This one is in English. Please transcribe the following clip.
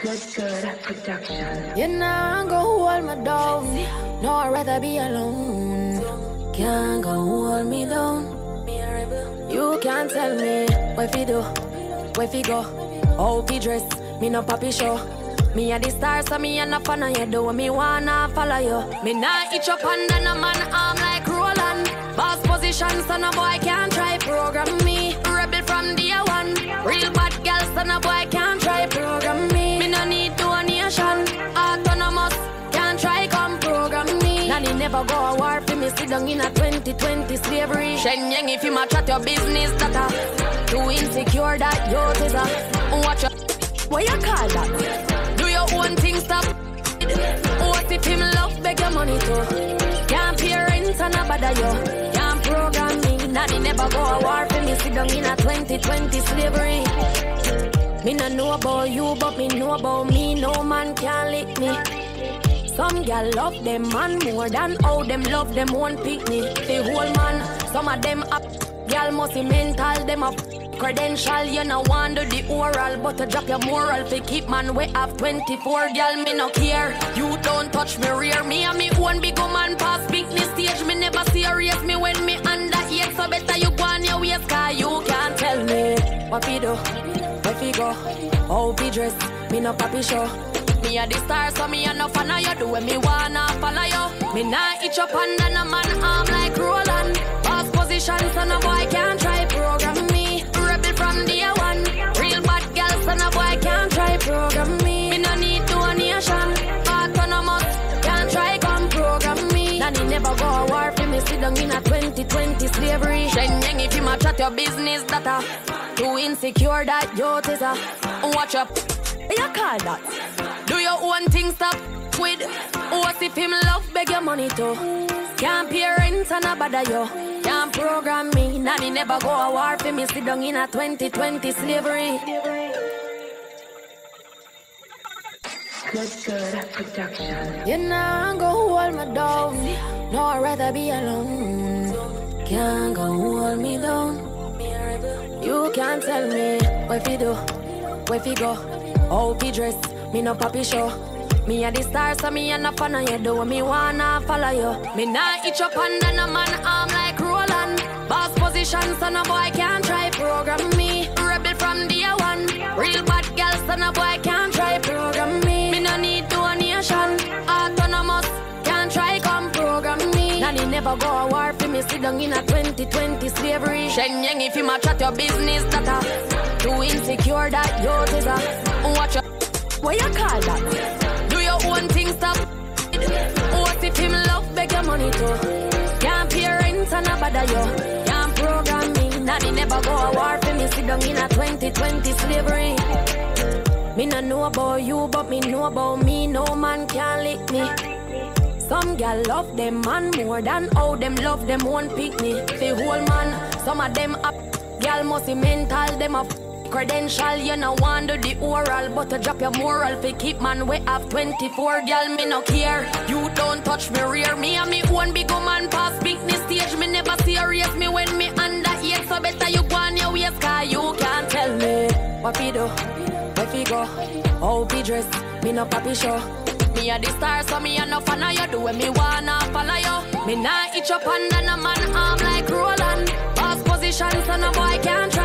Good production. You know, go hold me down. No, I'd rather be alone. Can't go hold me down. You can't tell me what fi do, what fi go, how fi dress. Me no papi show. Me a the star, so me a no fan of you. Do me wanna follow you. Me nah itch up under no man arm like Roland. Boss position, so no boy can't try program me. Rebel from day one. Real bad girl, so no boy can't try program me. Me no need donation. Autonomous, can't try come program me. Nanny never go a war for me. Sit down in a 2020 slavery. Shenyang if you match at your business data. Too insecure that yours is a. Watch your. What you call that? Do your own thing, stop. What if him love beg your money too? Can't pay rent and a bother you. Can't program me. Nanny never go a war for me. Sit down in a 2020 slavery. Me no know about you, but me know about me. No man can lick me. Some gal love them man more than how them love them one pick me. The whole man, some of them up. Gal must be mental, them up. Credential, you no want do the oral, but to drop your moral fi keep man we have 24. Gal me no care. You don't touch me rear. Me and me one big woman pass business stage. Me never serious me when me under age. So better you go on your waist, cause you can't tell me what fi do, what fi go, how fi dress. Me no papi show. Me a the star, so me a no fan of you. Do when me wanna follow you. Me nah itch up under no man arm like Roland. Boss position, so no boy can't try program me. Rebel from day one. Real bad girl, so no boy can't try program me. Me no need donation. Autonomous, can't try come program me. Nanny never go a war for me. Sit down in a 2020 slavery. Shenyang if you match at your business data. Too insecure that youth is a. Watch up. You call that? Do your own thing, stop with. What if him love beg your money too? Can't pay rent and a bother you. Can't program me. Nanny never go a war for me. Sit down in a 2020 slavery. Good production. You know, go hold me down. No, I'd rather be alone. Can't go hold me down. You can't tell me what fi do, what fi go, how fi dress. Me no papi show. Me a the star, so me a no fan of you. Do me wanna follow you. Me nah itch up under no man arm like Roland. Boss position, so no boy can't try program me. Rebel from day one. Real bad girl, so no boy can't try program me. Me no need donation. Autonomous, can't try come program me. Nanny never go a war for me. Sit down in a 2020 slavery. Shenyang if you match at your business data. Too insecure that yours is a. Watch your. What you call that? Do your own thing, stop. What if him love beg your money too? Can't pay rent and a bother you. Can't program me. Nanny never go a war for me. Sit down in a 2020 slavery. Me no know about you, but me know about me. No man can lick me. Some gal love them man more than how them love them one pick me. The whole man, some of them up. Gal must be mental, them up. Credential, you no want do the oral, but to drop your moral fi keep man we have 24. Girl, me no care. You don't touch me rear. Me and me one big woman pass business stage. Me never serious me when me under age. So better you go on your waist, cause you can't tell me what fi do, what fi go, how fi dress. Me no papi show. Me a the star, so me a no fan of you. Do when me wanna follow you. Me nah itch up under no man arm like Roland. Boss position, so no boy can't try